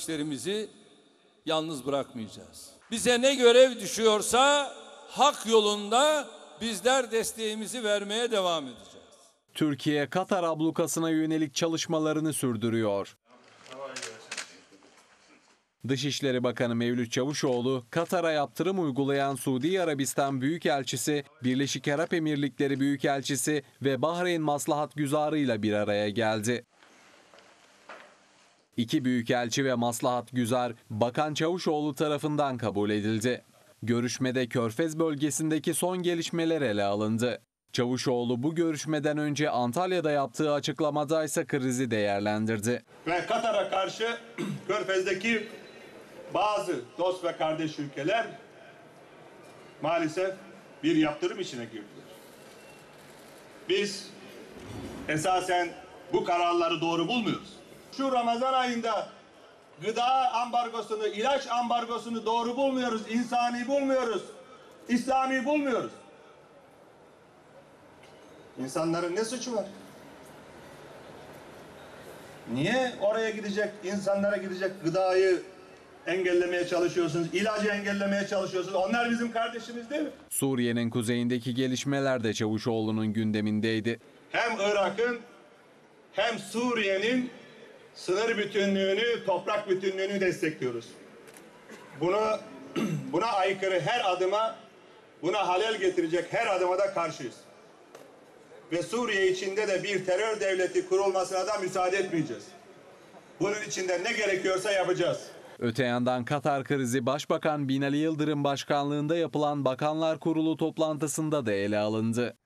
kardeşlerimizi yalnız bırakmayacağız. Bize ne görev düşüyorsa hak yolunda bizler desteğimizi vermeye devam edeceğiz. Türkiye, Katar ablukasına yönelik çalışmalarını sürdürüyor. Dışişleri Bakanı Mevlüt Çavuşoğlu, Katar'a yaptırım uygulayan Suudi Arabistan Büyükelçisi, Birleşik Arap Emirlikleri Büyükelçisi ve Bahreyn Maslahatgüzarı ile bir araya geldi. İki büyükelçi ve maslahatgüzar Bakan Çavuşoğlu tarafından kabul edildi. Görüşmede Körfez bölgesindeki son gelişmeler ele alındı. Çavuşoğlu bu görüşmeden önce Antalya'da yaptığı açıklamada ise krizi değerlendirdi. Ve Katar'a karşı Körfez'deki bazı dost ve kardeş ülkeler maalesef bir yaptırım içine girdiler. Biz esasen bu kararları doğru bulmuyoruz. Şu Ramazan ayında gıda ambargosunu, ilaç ambargosunu doğru bulmuyoruz, insani bulmuyoruz, İslami bulmuyoruz. İnsanların ne suçu var? Niye oraya gidecek, insanlara gidecek gıdayı engellemeye çalışıyorsunuz, ilacı engellemeye çalışıyorsunuz? Onlar bizim kardeşimiz değil mi? Suriye'nin kuzeyindeki gelişmeler de Çavuşoğlu'nun gündemindeydi. Hem Irak'ın hem Suriye'nin sınır bütünlüğünü, toprak bütünlüğünü destekliyoruz. Buna aykırı her adıma, buna halel getirecek her adıma da karşıyız. Ve Suriye içinde de bir terör devleti kurulmasına da müsaade etmeyeceğiz. Bunun için de ne gerekiyorsa yapacağız. Öte yandan Katar krizi Başbakan Binali Yıldırım başkanlığında yapılan Bakanlar Kurulu toplantısında da ele alındı.